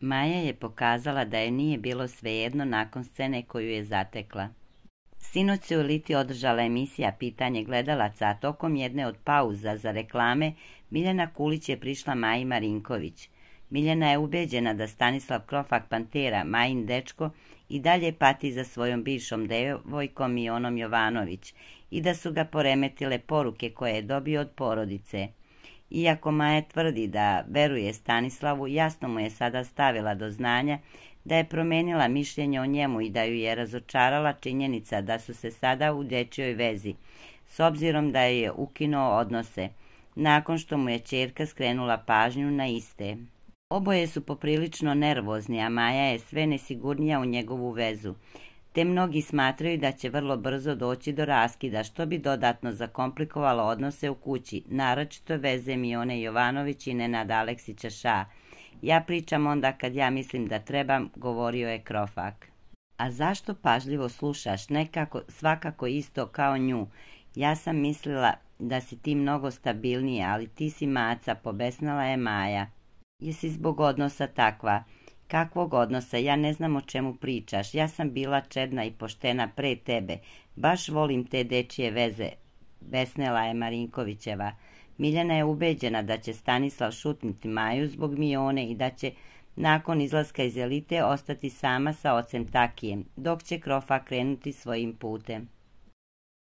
Maja je pokazala da joj nije bilo svejedno nakon scene koju je zatekla. Sinoć se u Eliti održala emisija Pitanje gledalaca, a tokom jedne od pauza za reklame Miljana Kulić je prišla Maji Marinković. Miljana je ubeđena da Stanislav Krofak Pantera, Majin dečko, i dalje pati za svojom bivšom devojkom Mijonom Jovanović i da su ga poremetile poruke koje je dobio od porodice. Iako Maja tvrdi da veruje Stanislavu, jasno mu je sada stavila do znanja da je promenila mišljenje o njemu i da ju je razočarala činjenica da su se sada u dečjoj vezi, s obzirom da je ukinuo odnose, nakon što mu je ćerka skrenula pažnju na iste. Oboje su poprilično nervozni, a Maja je sve nesigurnija u njegovu vezu, te mnogi smatraju da će vrlo brzo doći do raskida, što bi dodatno zakomplikovalo odnose u kući, naročito veze Mijone Jovanović i Nenada Aleksića Ša. Ja pričam onda kad ja mislim da trebam, govorio je Krofak. A zašto pažljivo slušaš, nekako svakako isto kao nju? Ja sam mislila da si ti mnogo stabilnija, ali ti si maca, pobesnala je Maja. Jesi zbog odnosa takva? Kakvog odnosa? Ja ne znam o čemu pričaš. Ja sam bila čedna i poštena pre tebe. Baš volim te dečije veze, besnela je Marinkovićeva. Miljana je ubeđena da će Stanislav šutnuti Maju zbog Mijone i da će nakon izlaska iz Elite ostati sama sa ocem Takijem, dok će Krofak krenuti svojim putem.